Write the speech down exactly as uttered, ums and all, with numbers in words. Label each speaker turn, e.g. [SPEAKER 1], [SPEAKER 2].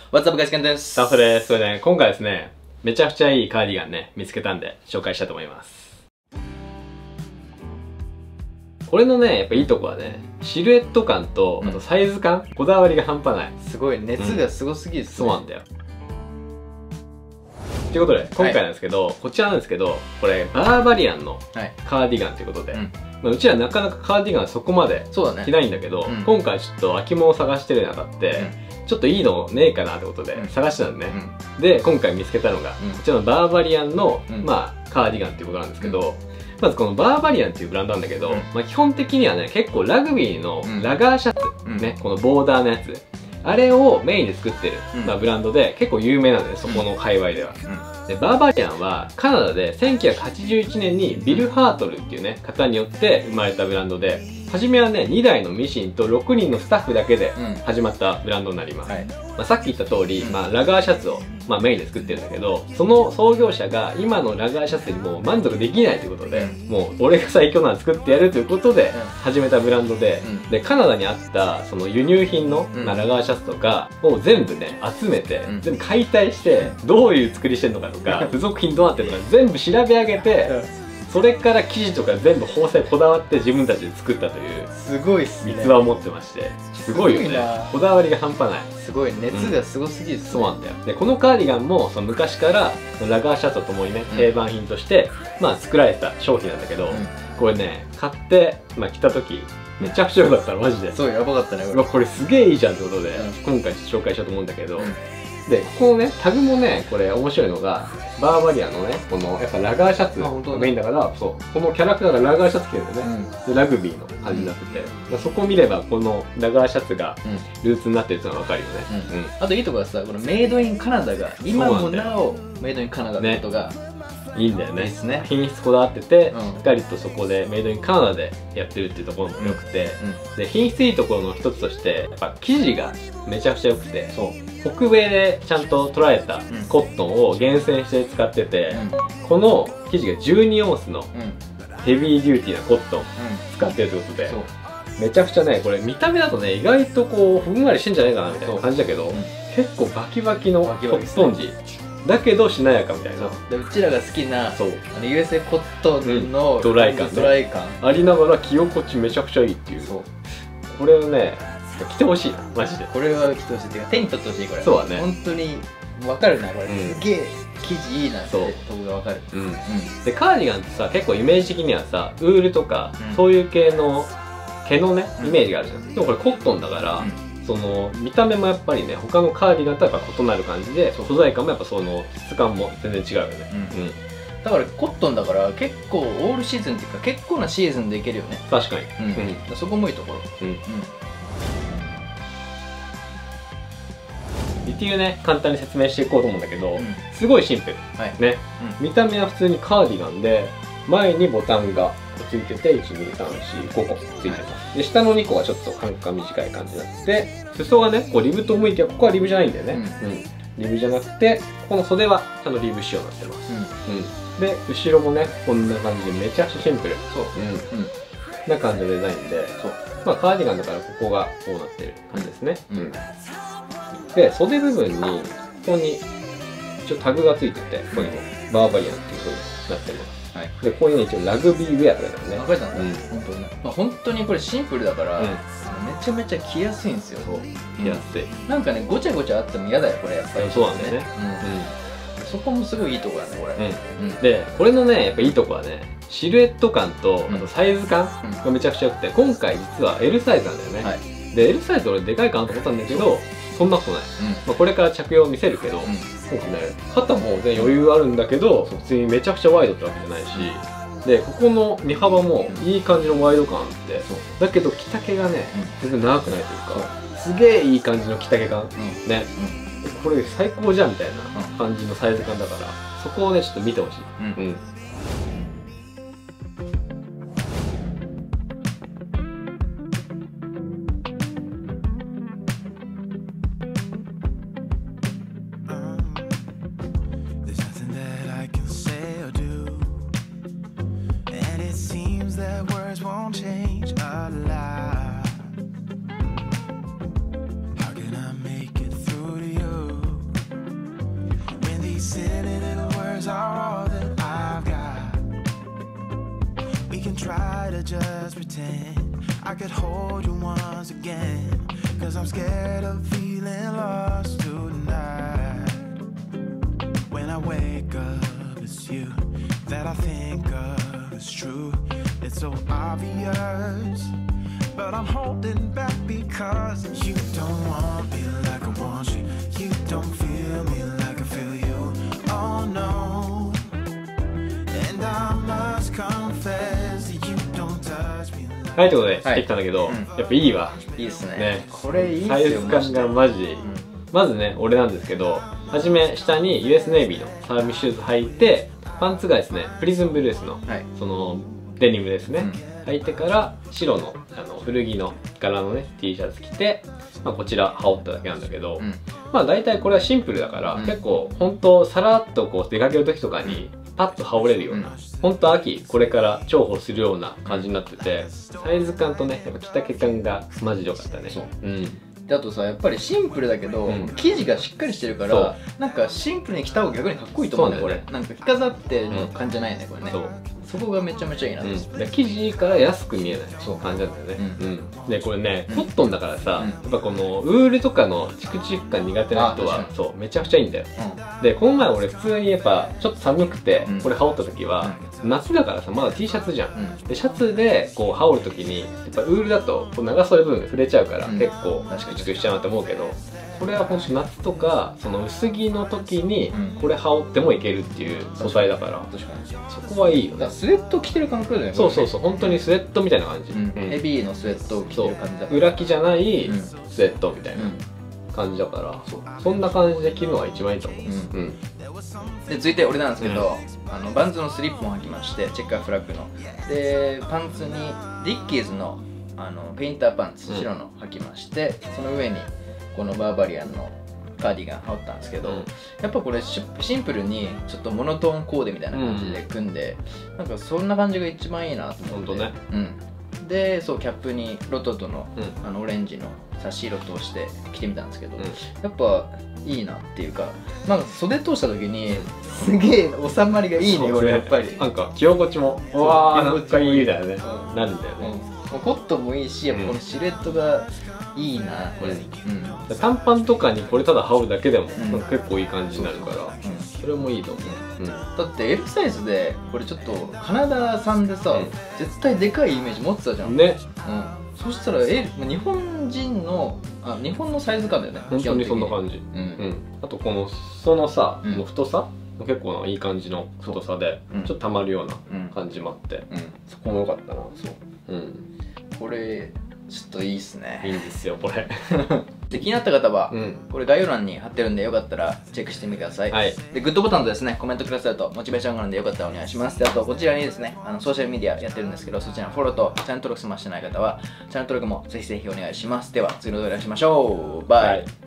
[SPEAKER 1] What's up guys、ケントです。
[SPEAKER 2] さあ、それです。それね、今回ですね、めちゃくちゃいいカーディガンね、見つけたんで、紹介したいと思います。これのね、やっぱいいとこはね、シルエット感と、あとサイズ感、うん、こだわりが半端ない。
[SPEAKER 1] すごい、熱がすごすぎるっすね、
[SPEAKER 2] そうなんだよ。ということで、今回なんですけど、はい、こちらなんですけど、これ、バーバリアンのカーディガンということで、はい、うんまあ、うちらなかなかカーディガンそこまで着ないんだけど、ねうん、今回ちょっと秋物を探してるにあたって、うん、ちょっといいのねえかなってことで探してたんでね、うん、で今回見つけたのが、うん、こちらのバーバリアンの、うん、まあカーディガンっていうことなんですけど、うん、まずこのバーバリアンっていうブランドなんだけど、うん、まあ基本的にはね結構ラグビーのラガーシャツ、うん、ねこのボーダーのやつあれをメインで作ってる、うん、まあ、ブランドで結構有名なんだよね、そこの界隈では、うん、でバーバリアンはカナダでせんきゅうひゃくはちじゅういちねんにビル・ハートルっていうね方によって生まれたブランドで、初めはねにだいのミシンとろくにんのスタッフだけで始まったブランドになります、うんはい、まあ、さっき言った通り、まあ、ラガーシャツを、まあ、メインで作ってるんだけど、その創業者が今のラガーシャツにもう満足できないということで、うん、もう俺が最強なの作ってやるということで始めたブランドで、うん、でカナダにあったその輸入品の、まあ、ラガーシャツとかを全部ね集めて、うん、全部解体してどういう作りしてるのかとか付属品どうなってるのか全部調べ上げて、それから生地とか全部縫製こだわって自分たちで作ったという
[SPEAKER 1] すごいっすね
[SPEAKER 2] 逸話を持ってまして、すごいよね。こだわりが半端ない。
[SPEAKER 1] すごい熱がすごすぎるっすね、
[SPEAKER 2] うん、そうなんだよ。でこのカーディガンもその昔からラガーシャツとともにね、うん、定番品としてまあ作られた商品なんだけど、うん、これね買って、まあ、着た時めちゃくちゃ良かったのマジで。
[SPEAKER 1] そうやばかったねこ
[SPEAKER 2] れ。これすげえいいじゃんってことで、うん、今回紹介しようと思うんだけど、うん、でここのねタグもねこれ面白いのがバーバリアンのねこのやっぱラガーシャツがメインだから、そうこのキャラクターがラガーシャツ着てるんだよね、うん、でラグビーの感じになってて、うん、そこ見ればこのラガーシャツがルーツになってるっていうのが分かるよね、
[SPEAKER 1] うんうん、あといいところはさこのメイドインカナダが今もなおメイドインカナダってことが、ね、
[SPEAKER 2] いいんだよね。
[SPEAKER 1] いいですね。
[SPEAKER 2] 品質こだわってて、うん、しっかりとそこでメイドインカナダでやってるっていうところも良くて、うんうん、で品質いいところの一つとしてやっぱ生地がめちゃくちゃ良くて、そう北米でちゃんと捉えたコットンを厳選して使ってて、うん、この生地がじゅうにオンスのヘビーデューティーなコットン使ってるってことで、うん、めちゃくちゃねこれ見た目だとね意外とこうふんわりしてんじゃないかなみたいな感じだけど、うん、結構バキバキのコットン地だけどしなやかみたいな。
[SPEAKER 1] でうちらが好きなそうあの ユーエスエー コットンの、
[SPEAKER 2] うん、ドライ感、ね、
[SPEAKER 1] ドライ感
[SPEAKER 2] ありながら着心地めちゃくちゃいいっていう。そうこれをね着てほしいなマジで。
[SPEAKER 1] これは着てほしいっていうか手に取ってほしい。これ
[SPEAKER 2] そうだね本
[SPEAKER 1] 当に分かるなこれ、うん、すげえ生地いいなって僕が分かる。うん、うん、
[SPEAKER 2] でカーディガンってさ結構イメージ的にはさウールとか、うん、そういう系の毛のねイメージがあるじゃん、うん、でもこれコットンだから、うんその見た目もやっぱりね他のカーディガンとはやっぱ異なる感じで素材感もやっぱその質感も全然違うよね、うんうん、
[SPEAKER 1] だからコットンだから結構オールシーズンっていうか結構なシーズンでいけるよね。
[SPEAKER 2] 確かに、
[SPEAKER 1] うんうん、そこもいいところ。うん、うん、
[SPEAKER 2] ディティールね簡単に説明していこうと思うんだけど、うん、すごいシンプル、はい、ね、うん、見た目は普通にカーディガンで前にボタンがついてていちにさんしごこついてます。で下のにこはちょっと間隔短い感じになって裾がねこうリブと向いてここはリブじゃないんだよね、うんうん、リブじゃなくてこの袖はちゃんとリブ仕様になってます、うんうん、で後ろもねこんな感じでめちゃくちゃシンプルそう、うんうん、な感じのデザインでそうまあカーディガンだからここがこうなってる感じですね、うんうん、で袖部分にここに一応タグがついててここにもバーバリアンっていう風になってます。はい、でここに一応ラグビーウェアとかだよね。
[SPEAKER 1] 書いたんだ、うん、本当に、まあ、本当にこれシンプルだから、うん、めちゃめちゃ着やすいんですよ。そう
[SPEAKER 2] 着やすい、うん、
[SPEAKER 1] なんかねごちゃごちゃあっても嫌だよこれやっぱり。
[SPEAKER 2] そうなんだよね、
[SPEAKER 1] うんうん、そこもすごいいいとこだねこれ、
[SPEAKER 2] うんうん、でこれのねやっぱいいとこはねシルエット感とあとサイズ感がめちゃくちゃ良くて、今回実は エル サイズなんだよね、はい、で エル サイズ俺でかいかなと思ったんだけどそんなことない、うんまあ、これから着用を見せるけど、うん、そうですね肩も全然余裕あるんだけど普通にめちゃくちゃワイドってわけじゃないし、でここの身幅もいい感じのワイド感あって、うん、だけど着丈がね、うん、全然長くないというか、うん、すげえいい感じの着丈感、うん、ね、うん、これ最高じゃんみたいな感じのサイズ感だからそこをねちょっと見てほしい、うんうん
[SPEAKER 3] won't change a lot. How can I make it through to you? These silly little words are all that I've got. We can try to just pretend I could hold you once again, 'cause I'm scared of feeling lost tonight. When I wake up, it's you that I think of, it's true. It's so obvious, but I'm holding back because you don't want me like I want you. You don't feel me like I feel you. Oh no. And I must confess that you don't touch me like.
[SPEAKER 2] はい、ということでしてきたんだけど、やっぱいいわ。
[SPEAKER 1] いいっすね。
[SPEAKER 2] ね、
[SPEAKER 1] これいいっすよ。
[SPEAKER 2] サイズ感がマジ。まずね、俺なんですけど、はじめ下に ユーエス ネイビーのサーミシューズ履いて、パンツがですね、プリズンブルースの、そのデニムですね、履いてから白のあの古着の柄のね T シャツ着て、まあ、こちら羽織っただけなんだけど、まあ大体これはシンプルだから、結構本当さらっとこう出かける時とかにパッと羽織れるような、本当秋これから重宝するような感じになってて、サイズ感とねやっぱ着丈感がマジで良かったね。うん。
[SPEAKER 1] であとさ、やっぱりシンプルだけど、うん、生地がしっかりしてるからなんかシンプルに着た方が逆にかっこいいと思うんだよね。これなんか着飾ってる感じじゃないね、これね。そう、そこがめちゃめちゃいいな、うん、
[SPEAKER 2] 生地から安く見えない感じなんだよね。うん、うん、でこれね、コットンだからさ、うん、やっぱこのウールとかのチクチク感苦手な人はそうめちゃくちゃいいんだよ。うん、でこの前俺普通にやっぱちょっと寒くて、うん、これ羽織った時は、うん、夏だからさまだ T シャツじゃん。うん、でシャツでこう羽織る時にやっぱウールだとこう長袖部分が触れちゃうから、うん、結構チクチクしちゃうなって思うけど、これは本当夏とかその薄着の時にこれ羽織ってもいけるっていう素材だから、確かにそこはいいよね。
[SPEAKER 1] スウェット着てる感覚だよね。
[SPEAKER 2] そうそうそう、本当にスウェットみたいな感じ、
[SPEAKER 1] ヘビーのスウェットを着てる感じだから、
[SPEAKER 2] 裏着じゃないスウェットみたいな感じだから、そんな感じで着るのが一番いいと思う。うん、
[SPEAKER 1] で続いて俺なんですけど、うん、あのバンズのスリップも履きまして、チェッカーフラッグのでパンツにディッキーズのあのペインターパンツ白の履きまして、うん、その上にこのバーバリアンのカーディガン羽織ったんですけど、うん、やっぱこれシンプルにちょっとモノトーンコーデみたいな感じで組んで、うん、なんかそんな感じが一番いいなと思って。
[SPEAKER 2] 本当ね。
[SPEAKER 1] うん、でそうキャップにロトとの、うん、あのオレンジの差し色通して着てみたんですけど、うん、やっぱいいなっていうか、なんか袖通した時にすげえ収まりがいいね、俺やっぱり。
[SPEAKER 2] なんか着心地もうわーなんかいいだよね、うん、なるんだよね。
[SPEAKER 1] うん、コットンもいいし、やっぱこのシルエットがいいな、これ。うん、
[SPEAKER 2] 短パンとかにこれただ羽織るだけでも、うん、結構いい感じになるから、うん、それもいいと思う。うん、
[SPEAKER 1] だって L サイズでこれちょっとカナダ産でさ、うん、絶対でかいイメージ持ってたじゃんね。うん、そしたら L 日本人のあ日本のサイズ感だよね。
[SPEAKER 2] 本当にそんな感じ。うん、うん、あとこの裾のさ、うん、の太さ結構ないい感じの太さで、うん、ちょっとたまるような感じもあって、うん、そこも良かったな。そう、うん、
[SPEAKER 1] これちょっといいっすね。
[SPEAKER 2] いいんですよこれ
[SPEAKER 1] で気になった方は、うん、これ概要欄に貼ってるんでよかったらチェックしてみてください。はい、でグッドボタンとですねコメントくださるとモチベーションがあるんでよかったらお願いします。であとこちらにですねあのソーシャルメディアやってるんですけど、そちらのフォローとチャンネル登録済ましてない方はチャンネル登録もぜひぜひお願いします。では次の動画でお会いしましょう。バイ、はい。